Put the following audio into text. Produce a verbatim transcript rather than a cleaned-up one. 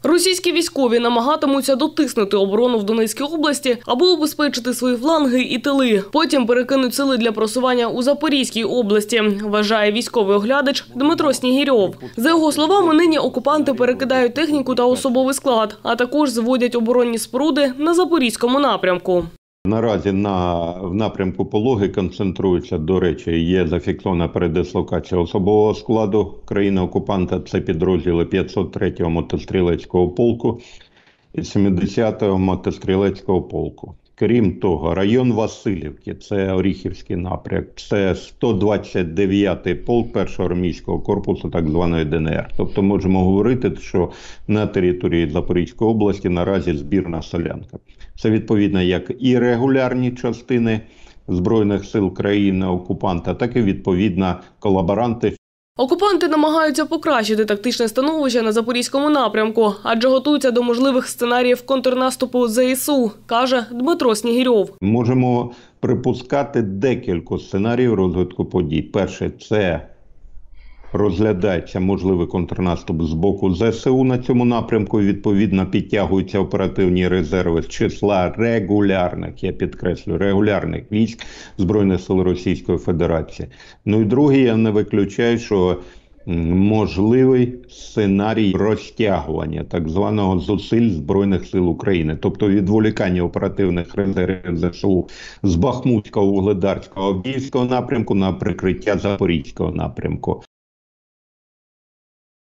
Російські військові намагатимуться дотиснути оборону в Донецькій області, аби убезпечити свої фланги і тили. Потім перекинуть сили для просування у Запорізькій області, вважає військовий оглядач Дмитро Снігірьов. За його словами, нині окупанти перекидають техніку та особовий склад, а також зводять оборонні споруди на Запорізькому напрямку. Наразі на, в напрямку Пологи концентруються, до речі, є зафіксована передислокація особового складу країни-окупанта. Це підрозділи п'ятсот третього мотострілецького полку і сімдесятого мотострілецького полку. Крім того, район Василівки, це Оріхівський напрямок, це сто двадцять дев'ятий полк першого армійського корпусу так званої Д Н Р. Тобто можемо говорити, що на території Запорізької області наразі збірна солянка. Це відповідно як і регулярні частини Збройних сил країни-окупанта, так і відповідно колаборанти. Окупанти намагаються покращити тактичне становище на Запорізькому напрямку, адже готуються до можливих сценаріїв контрнаступу Зе Ес У, каже Дмитро Снігірьов. Можемо припускати декілька сценаріїв розвитку подій. Перше – це розглядається можливий контрнаступ з боку Зе Се У на цьому напрямку. Відповідно, підтягуються оперативні резерви з числа регулярних, я підкреслю, регулярних військ Збройних сил Російської Федерації. Ну і друге, я не виключаю, що можливий сценарій розтягування так званого зусиль Збройних сил України. Тобто відволікання оперативних резервів Зе Се У з Бахмутського, Вугледарського, Авдіївського напрямку на прикриття Запорізького напрямку.